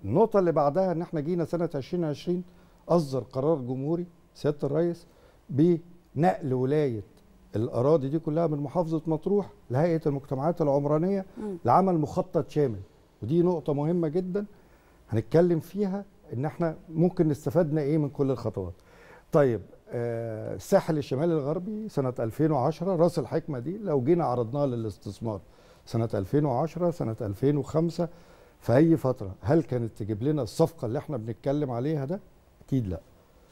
النقطه اللي بعدها ان احنا جينا سنه 2020 اصدر قرار جمهوري سياده الرئيس بنقل ولايه الاراضي دي كلها من محافظه مطروح لهيئه المجتمعات العمرانيه لعمل مخطط شامل. ودي نقطه مهمه جدا هنتكلم فيها، ان احنا ممكن استفدنا ايه من كل الخطوات. طيب الساحل الشمالي الغربي سنه 2010 راس الحكمه دي لو جينا عرضناها للاستثمار سنه 2010 سنه 2005 في اي فتره، هل كانت تجيب لنا الصفقه اللي احنا بنتكلم عليها ده؟ اكيد لا.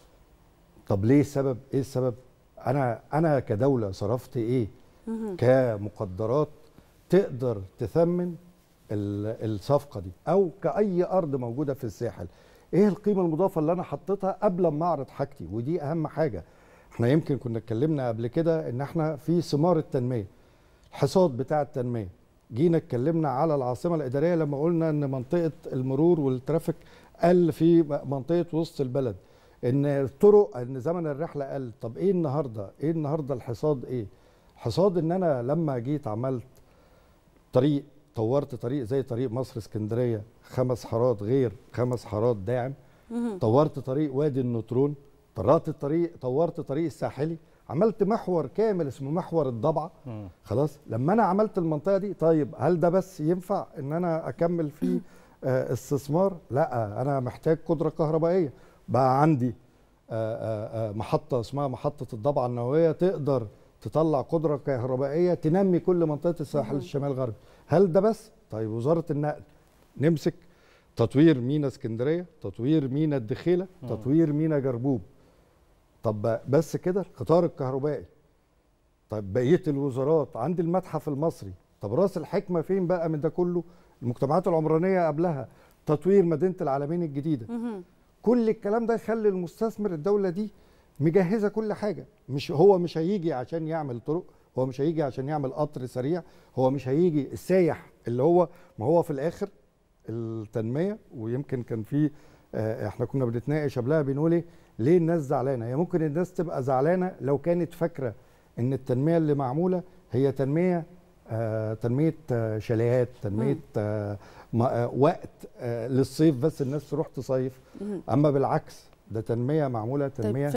طب ليه؟ السبب ايه؟ السبب انا كدوله صرفت ايه كمقدرات تقدر تثمن الصفقه دي، او كاي ارض موجوده في الساحل ايه القيمه المضافه اللي انا حطيتها قبل ما اعرض حاجتي؟ ودي اهم حاجه. احنا يمكن كنا اتكلمنا قبل كده ان احنا في ثمار التنميه، الحصاد بتاع التنميه. جينا اتكلمنا على العاصمه الاداريه لما قلنا ان منطقه المرور والترافيك قل في منطقه وسط البلد، ان الطرق، ان زمن الرحله قل. طب ايه النهارده؟ ايه النهارده الحصاد؟ ايه الحصاد؟ ان انا لما جيت عملت طريق، طورت طريق زي طريق مصر اسكندريه 5 حارات غير 5 حارات داعم، طورت طريق وادي النطرون، طورت طريق الساحلي، عملت محور كامل اسمه محور الضبعه. خلاص، لما انا عملت المنطقه دي، طيب هل ده بس ينفع ان انا اكمل فيه استثمار؟ لا، انا محتاج قدره كهربائيه. بقى عندي محطه اسمها محطه الضبعه النوويه تقدر تطلع قدره كهربائيه تنمي كل منطقه الساحل الشمالي الغربي. هل ده بس؟ طيب وزاره النقل نمسك تطوير مينا اسكندريه، تطوير مينا الدخيله، تطوير مينا جربوب. طب بس كده؟ القطار الكهربائي. طب بقيه الوزارات، عندي المتحف المصري. طب راس الحكمه فين بقى من ده كله؟ المجتمعات العمرانيه قبلها، تطوير مدينه العلمين الجديده. كل الكلام ده يخلي المستثمر، الدوله دي مجهزه كل حاجه. مش هيجي عشان يعمل طرق، هو مش هيجي عشان يعمل قطر سريع، هو مش هيجي السايح اللي هو، ما هو في الاخر التنميه. ويمكن كان في احنا كنا بنتناقش قبلها بنقول ايه؟ ليه الناس زعلانه؟ هي ممكن الناس تبقى زعلانه لو كانت فاكره ان التنميه اللي معموله هي تنميه شاليهات، تنميه وقت للصيف بس الناس تروح تصيف. اما بالعكس، ده تنميه معموله تنميه